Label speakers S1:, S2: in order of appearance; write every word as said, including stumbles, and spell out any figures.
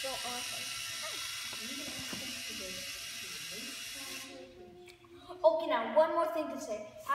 S1: So awesome. Okay, now one more thing to say.